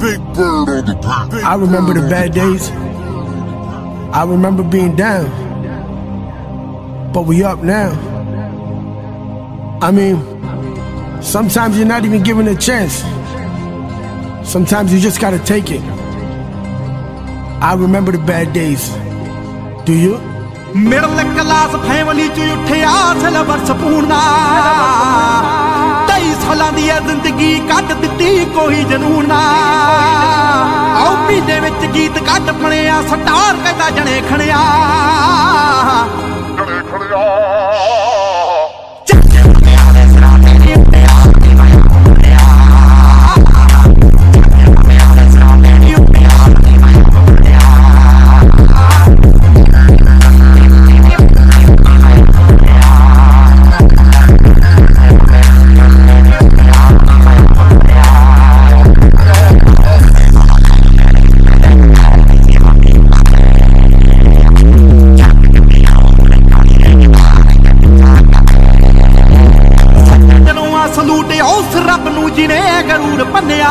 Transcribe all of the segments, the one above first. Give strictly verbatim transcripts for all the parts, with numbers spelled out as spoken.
I remember the bad days. I remember being down. But we up now. I mean, sometimes you're not even given a chance. Sometimes you just gotta take it. I remember the bad days. Do you? Middle class family च उठिया silver spoon दा तेई सालां दी जिंदगी cut दित्ती कोई जनून ना आओ महीने विच गीत कट बणिया स्टार कहदा जने खड़िया जने खड़िया सलूट उस रब नू जिने गरूर भन्निया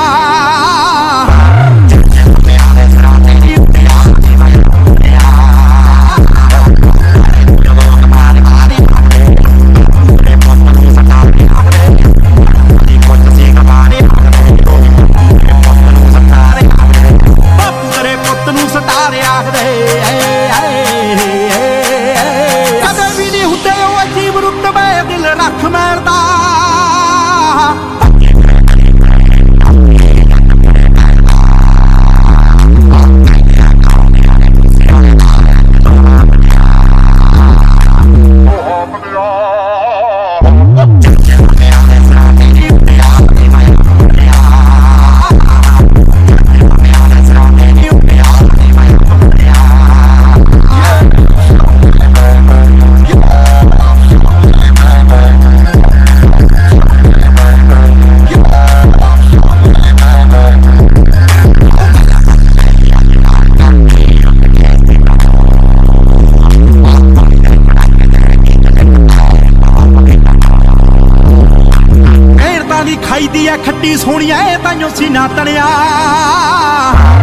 बापू तेरे पुत्त नू सतारे आखदे कदे भी नहीं हुंदे ओ अजीब रुतबे दिल रख मैरदा खाई दी है खट्टी सोहणिया ताइयों सीना तलिया